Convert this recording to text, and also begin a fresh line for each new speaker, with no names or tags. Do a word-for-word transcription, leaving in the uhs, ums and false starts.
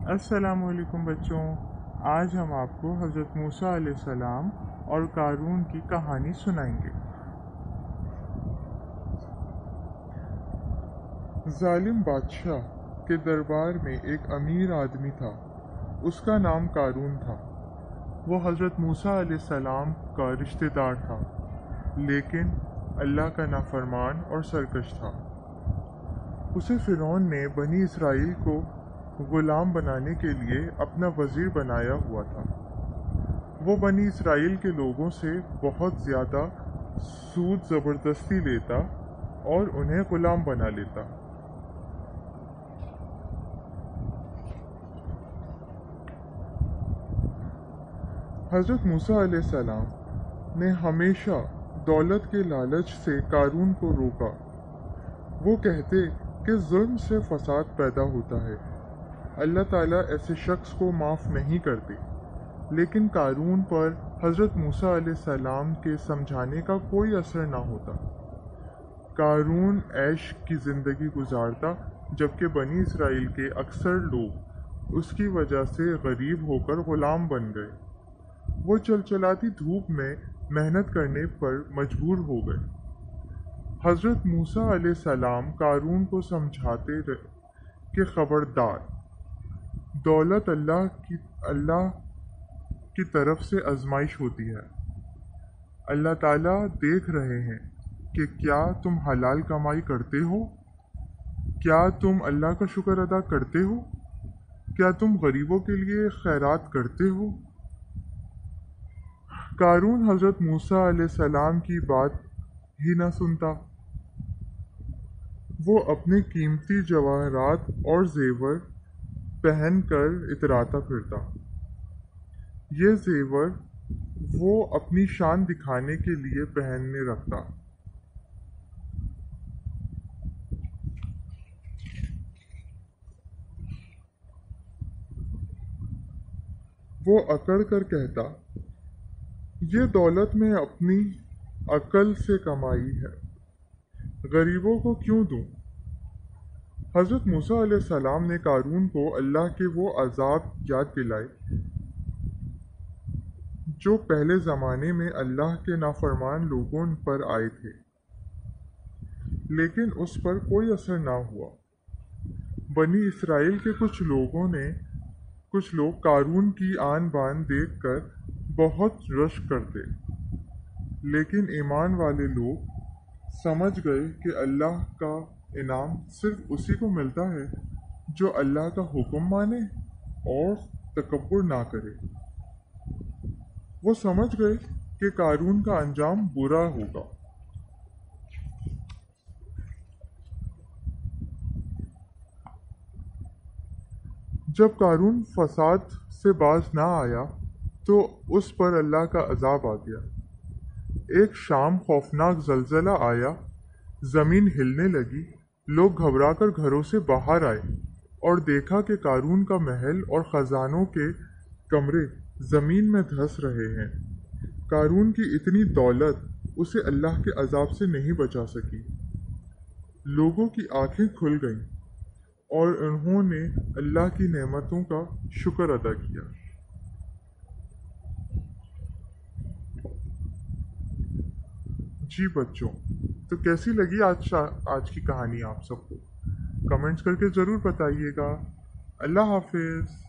السلام علیکم بچوں، آج ہم آپ کو حضرت موسیٰ علیہ السلام اور قارون کی کہانی سنائیں گے۔ ظالم بادشاہ کے دربار میں ایک امیر آدمی تھا، اس کا نام قارون تھا۔ وہ حضرت موسیٰ علیہ السلام کا رشتہ دار تھا، لیکن اللہ کا نافرمان اور سرکش تھا۔ اسے فرعون نے بنی اسرائیل کو غلام بنانے کے لیے اپنا وزیر بنایا ہوا تھا۔ وہ بنی اسرائیل کے لوگوں سے بہت زیادہ سود زبردستی لیتا اور انہیں غلام بنا لیتا۔ حضرت موسیٰ علیہ السلام نے ہمیشہ دولت کے لالچ سے قارون کو روکا۔ وہ کہتے کہ ظلم سے فساد پیدا ہوتا ہے، اللہ تعالیٰ ایسے شخص کو معاف نہیں کرتے، لیکن قارون پر حضرت موسیٰ علیہ السلام کے سمجھانے کا کوئی اثر نہ ہوتا۔ قارون عیش کی زندگی گزارتا، جبکہ بنی اسرائیل کے اکثر لوگ اس کی وجہ سے غریب ہو کر غلام بن گئے۔ وہ چلچلاتی دھوپ میں محنت کرنے پر مجبور ہو گئے۔ حضرت موسیٰ علیہ السلام قارون کو سمجھاتے رہے کہ خبردار، دولت اللہ کی اللہ کی طرف سے آزمائش ہوتی ہے۔ اللہ تعالیٰ دیکھ رہے ہیں کہ کیا تم حلال کمائی کرتے ہو، کیا تم اللہ کا شکر ادا کرتے ہو، کیا تم غریبوں کے لیے خیرات کرتے ہو۔ قارون حضرت موسیٰ علیہ السلام کی بات ہی نہ سنتا۔ وہ اپنے قیمتی جواہرات اور زیور پہن کر اتراتا پھرتا۔ یہ زیور وہ اپنی شان دکھانے کے لیے پہننے رکھتا۔ وہ اکڑ کر کہتا، یہ دولت میں اپنی عقل سے کمائی ہے، غریبوں کو کیوں دوں۔ حضرت موسیٰ علیہ السلام نے قارون کو اللہ کے وہ عذاب یاد دلائے جو پہلے زمانے میں اللہ کے نافرمان لوگوں پر آئے تھے، لیکن اس پر کوئی اثر نہ ہوا۔ بنی اسرائیل کے کچھ لوگوں نے کچھ لوگ قارون کی آن بان دیکھ کر بہت رشک کرتے، لیکن ایمان والے لوگ سمجھ گئے کہ اللہ کا انعام صرف اسی کو ملتا ہے جو اللہ کا حکم مانے اور تکبر نہ کرے۔ وہ سمجھ گئے کہ قارون کا انجام برا ہوگا۔ جب قارون فساد سے باز نہ آیا تو اس پر اللہ کا عذاب آ گیا۔ ایک شام خوفناک زلزلہ آیا، زمین ہلنے لگی، لوگ گھبرا کر گھروں سے باہر آئے اور دیکھا کہ قارون کا محل اور خزانوں کے کمرے زمین میں دھس رہے ہیں۔ قارون کی اتنی دولت اسے اللہ کے عذاب سے نہیں بچا سکی۔ لوگوں کی آنکھیں کھل گئیں اور انہوں نے اللہ کی نعمتوں کا شکر ادا کیا۔ جی بچوں، تو کیسی لگی آج آج کی کہانی آپ سب کو؟ کمنٹس کر کے ضرور بتائیے گا۔ اللہ حافظ۔